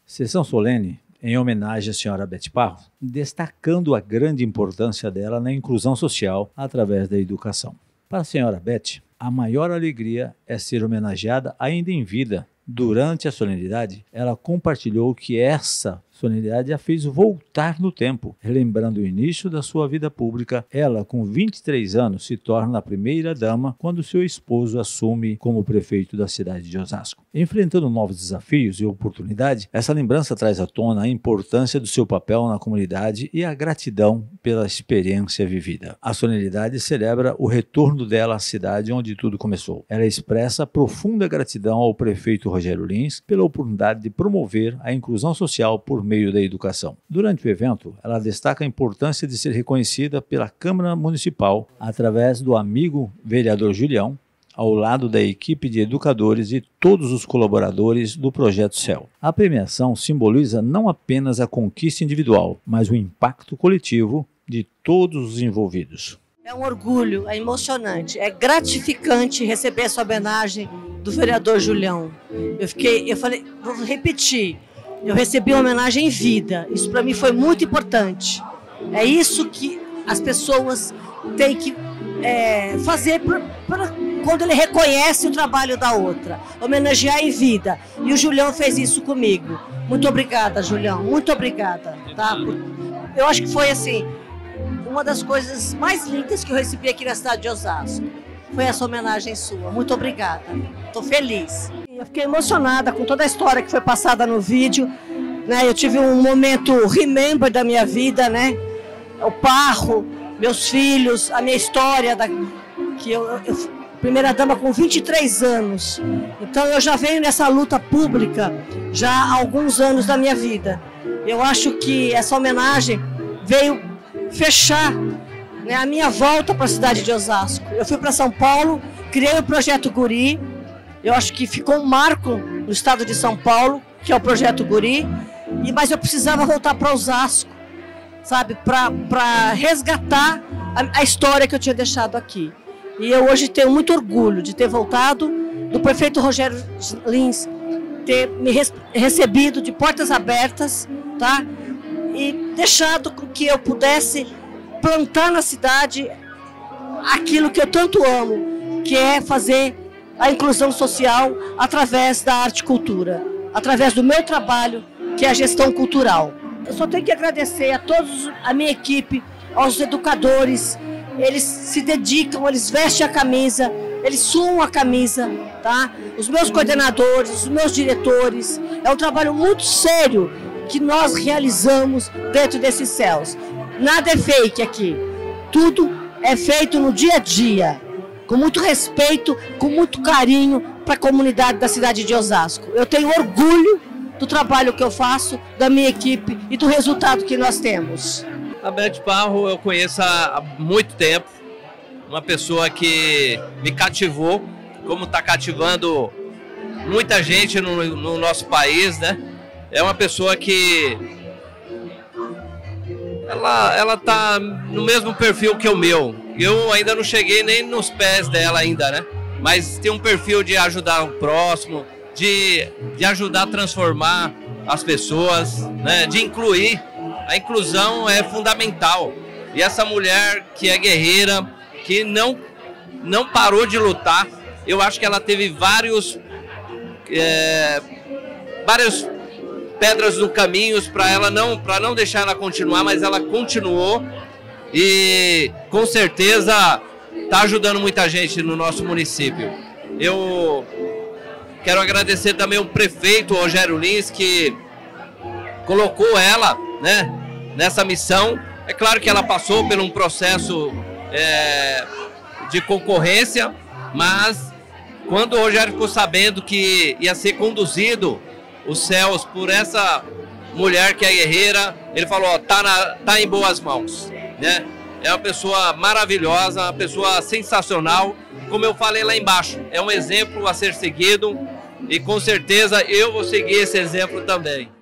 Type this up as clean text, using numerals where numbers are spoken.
Sessão solene em homenagem à senhora Beth Parro, destacando a grande importância dela na inclusão social através da educação. Para a senhora Beth, a maior alegria é ser homenageada ainda em vida. Durante a solenidade, ela compartilhou que essa solenidade a fez voltar no tempo. Relembrando o início da sua vida pública, ela, com 23 anos, se torna a primeira dama quando seu esposo assume como prefeito da cidade de Osasco. Enfrentando novos desafios e oportunidades, essa lembrança traz à tona a importância do seu papel na comunidade e a gratidão pela experiência vivida. A solenidade celebra o retorno dela à cidade onde tudo começou. Ela expressa profunda gratidão ao prefeito Rogério Lins pela oportunidade de promover a inclusão social por meio da educação. Durante o evento, ela destaca a importância de ser reconhecida pela Câmara Municipal através do amigo vereador Julião, ao lado da equipe de educadores e todos os colaboradores do Projeto CEL. A premiação simboliza não apenas a conquista individual, mas o impacto coletivo de todos os envolvidos. É um orgulho, é emocionante, é gratificante receber essa homenagem do vereador Julião. Eu falei, vou repetir, eu recebi uma homenagem em vida, isso para mim foi muito importante. É isso que as pessoas têm que fazer quando ele reconhece o trabalho da outra, homenagear em vida. E o Julião fez isso comigo. Muito obrigada, Julião, muito obrigada. Tá? Eu acho que foi assim, uma das coisas mais lindas que eu recebi aqui na cidade de Osasco. Foi essa homenagem sua. Muito obrigada. Estou feliz. Eu fiquei emocionada com toda a história que foi passada no vídeo. Né? Eu tive um momento remember da minha vida, né? O Parro, meus filhos, a minha história, que eu primeira dama com 23 anos. Então eu já venho nessa luta pública já há alguns anos da minha vida. Eu acho que essa homenagem veio fechar, né, a minha volta para a cidade de Osasco. Eu fui para São Paulo, criei o Projeto Guri. Eu acho que ficou um marco no estado de São Paulo, que é o Projeto Guri. Mas eu precisava voltar para Osasco, sabe, para resgatar a história que eu tinha deixado aqui. E eu hoje tenho muito orgulho de ter voltado, do prefeito Rogério Lins ter me recebido de portas abertas, tá? E deixado com que eu pudesse plantar na cidade aquilo que eu tanto amo, que é fazer a inclusão social através da arte e cultura, através do meu trabalho, que é a gestão cultural. Eu só tenho que agradecer a todos, a minha equipe, aos educadores. Eles se dedicam, eles vestem a camisa, eles suam a camisa, tá? Os meus coordenadores, os meus diretores. É um trabalho muito sério que nós realizamos dentro desses céus. Nada é fake aqui. Tudo é feito no dia a dia, com muito respeito, com muito carinho para a comunidade da cidade de Osasco. Eu tenho orgulho do trabalho que eu faço, da minha equipe e do resultado que nós temos. A Beth Parro eu conheço há muito tempo, uma pessoa que me cativou, como está cativando muita gente no nosso país, né? É uma pessoa que ela tá no mesmo perfil que o meu. Eu ainda não cheguei nem nos pés dela ainda, né? Mas tem um perfil de ajudar o próximo, de ajudar a transformar as pessoas, né? De incluir. A inclusão é fundamental. E essa mulher que é guerreira, que não parou de lutar, eu acho que ela teve várias pedras no caminho para não deixar ela continuar, mas ela continuou e com certeza está ajudando muita gente no nosso município. Eu quero agradecer também o prefeito Rogério Lins, que colocou ela, né, nessa missão. É claro que ela passou por um processo de concorrência, mas quando o Rogério ficou sabendo que ia ser conduzido os céus por essa mulher que é guerreira, ele falou, ó, tá em boas mãos, né? É uma pessoa maravilhosa, uma pessoa sensacional, como eu falei lá embaixo, é um exemplo a ser seguido e com certeza eu vou seguir esse exemplo também.